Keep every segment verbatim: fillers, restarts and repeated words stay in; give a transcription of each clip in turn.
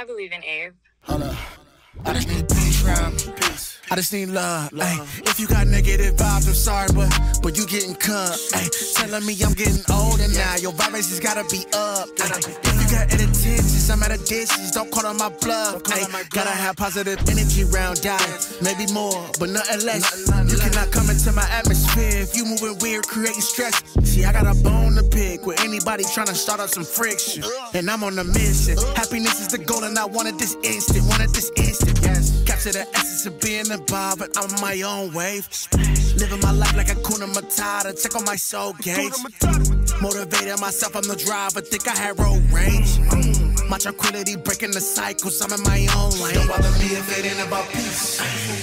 I believe in Abe. Hold up. I just need peace around me. Peace. I just need love. love. If you got negative vibes, I'm sorry, but but you getting cut. Ay, telling me I'm getting older now. Your vibrations gotta be up. Ay, if you got intentions, I'm at a distance. Don't call on my bluff. Ay, gotta have positive energy around dying. Maybe more, but nothing less. You cannot come into my atmosphere if you moving weird, creating stress. See, I got a bone to pick with anybody trying to start up some friction. And I'm on a mission. Happiness is the goal, and I wanted this instant. Wanted this instant. Yes. Capture the essence of being a bar, but I'm on my own wave. Living my life like a Kuna Matata. Check on my soul gauge. Motivated myself, I'm the driver. Think I had road rage. My tranquility breaking the cycles. I'm in my own lane. Don't bother me if it ain't about peace.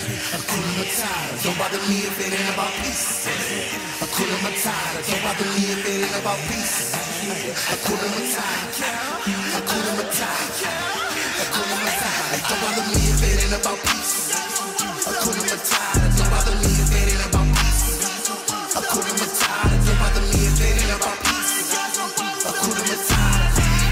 Kuna Matata. Don't bother me if it ain't about peace. Kuna Matata. Don't bother me if it ain't about peace. Kuna Matata. Kuna Matata. Kuna Matata. Don't bother me if it ain't about peace. Hakuna Matata. Don't bother me if it ain't about peace. Hakuna Matata. Don't bother me if it ain't about peace. Hakuna Matata.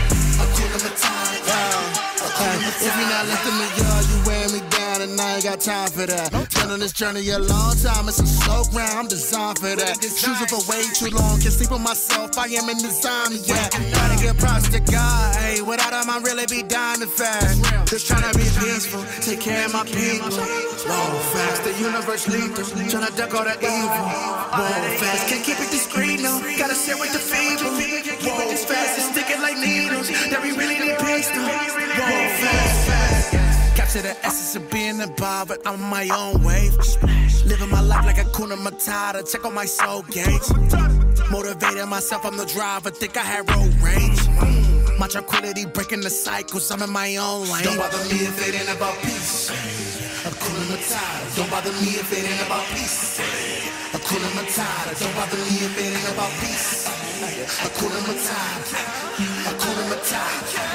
Hakuna Matata. Hakuna Matata. If you're not lifting me up, you wearing me down, and I ain't got time for that. Been on this journey a long time, it's a slow grind, I'm designed for that. Choosing for way too long, can't sleep on myself, I am in design, yeah. Gotta give props to God, hey, without him I really be dying to fast. Just tryna be peaceful, take care of my people. Whoa, fast, the universe lethal, tryna duck all the evil. Whoa, fast, can't keep it discreet, no, gotta sit with the feeble. Whoa, fast, it's sticking like needles, that we really need peace, no. Whoa, fast, fast. Capture the essence of being a bar, but I'm on my own wave. Living my life like a Kuna Matata. Check on my soul gauge. Motivated myself, I'm the driver. Think I had road rage. My tranquility breaking the cycles. I'm in my own lane. Don't bother me if it ain't about peace. Kuna Matata. Don't bother me if it ain't about peace. Kuna Matata. Don't bother me if it ain't about peace. Kuna Matata. Kuna Matata.